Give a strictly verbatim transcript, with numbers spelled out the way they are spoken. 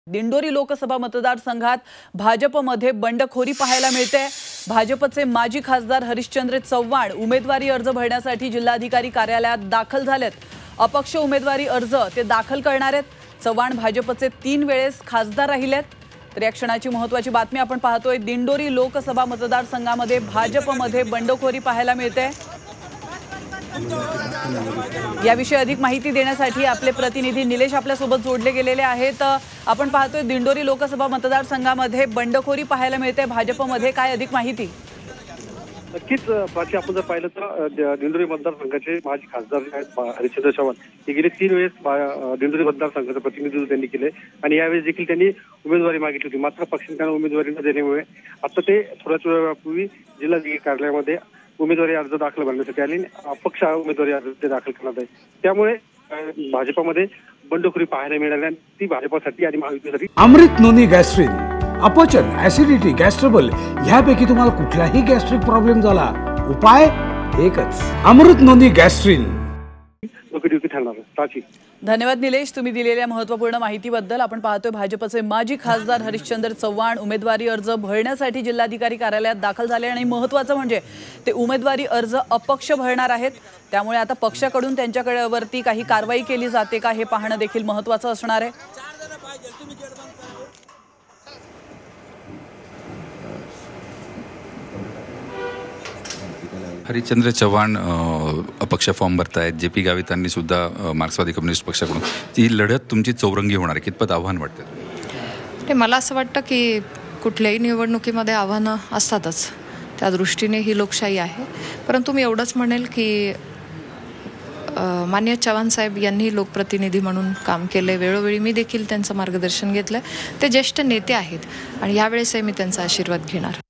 दिंडोरी लोकसभा मतदारसंघात भाजपमध्ये बंडखोरी पाहायला मिळते। भाजपचे माजी खासदार हरिश्चंद्र चव्हाण उमेदवारी अर्ज भरण्यासाठी जिल्हाधिकारी कार्यालयात दाखल झालेत। अपक्ष उमेदवारी अर्ज ते दाखल करणार आहेत। चव्हाण भाजपचे तीन वेळेस खासदार राहिलेत। तर या क्षणाची महत्त्वाची बातमी आपण पाहतोय। दिंडोरी लोकसभा मतदारसंघामध्ये भाजपमध्ये बंडखोरी पाहायला मिळते। याविषयी अधिक माहिती देण्यासाठी आपले प्रतिनिधी निलेश आपल्या सोबत जोडले गेलेले आहेत। आपण पाहतोय दिंडोरी लोकसभा मतदारसंघामध्ये बंडखोरी पाहायला मिळते भाजपमध्ये, काय अधिक माहिती? नक्कीच प्राची, आपण जर पाहिलं तर दिंडोरी मतदारसंघाचे माजी खासदार हरिश्चंद्र चव्हाण हे गेले तीन वेळेस दिंडोरी मतदारसंघाचं प्रतिनिधित्व त्यांनी केले आणि यावेळेस देखील त्यांनी उमेदवारी मागितली होती। मात्र पक्षाने त्यांना उमेदवारी न दिल्यामुळे आता ते थोड्याच वेळापूर्वी जिल्हाधिकारी कार्यालयामध्ये उमेदवारी अर्ज दाखल करण्यासाठी आले। अपक्ष उमेदवारी अर्ज ते दाखल करण्यात आहे। त्यामुळे भाजपमध्ये बंडखोरी पाहायला मिळाली आणि ती भाजपसाठी आणि महायुतीसाठी। अमृत नोनी गॅस्ट्रिन, अपचन, ऍसिडिटी, गॅस्ट्रबल ह्यापैकी तुम्हाला कुठलाही गॅस्ट्रिक प्रॉब्लेम झाला, उपाय एकच, अमृत नोनी गॅस्ट्रिन। धन्यवाद निलेश, तुम्ही दिलेल्या महत्त्वपूर्ण माहितीबद्दल। आपण पाहतोय भाजपचे माजी खासदार हरिश्चंद्र चव्हाण उमेदवारी अर्ज भरण्यासाठी जिल्हाधिकारी कार्यालयात दाखल झाले आणि महत्त्वाचं म्हणजे ते उमेदवारी अर्ज अपक्ष भरणार आहेत। त्यामुळे आता पक्षाकडून त्यांच्याकडे वरती काही कारवाई केली जाते का हे पाहणं देखील महत्त्वाचं असणार आहे। हरिश्चंद्र चव्हाण अपक्ष फॉर्म भरतायत। जे पी गावितांनी सुद्धा मार्क्सवादी कम्युनिस्ट पक्षाकडून ती लढत तुमची चौरंगी होणार आहे, कितपत आव्हान वाटतं? ते मला असं वाटतं की कुठल्याही निवडणुकीमध्ये आव्हानं असतातच, त्या दृष्टीने ही लोकशाही आहे। परंतु मी एवढंच म्हणेल की माननीय चव्हाण साहेब यांनी लोकप्रतिनिधी म्हणून काम केले, वेळोवेळी मी देखील त्यांचं मार्गदर्शन घेतलं। ते ज्येष्ठ नेते आहेत आणि यावेळेसही मी त्यांचा आशीर्वाद घेणार।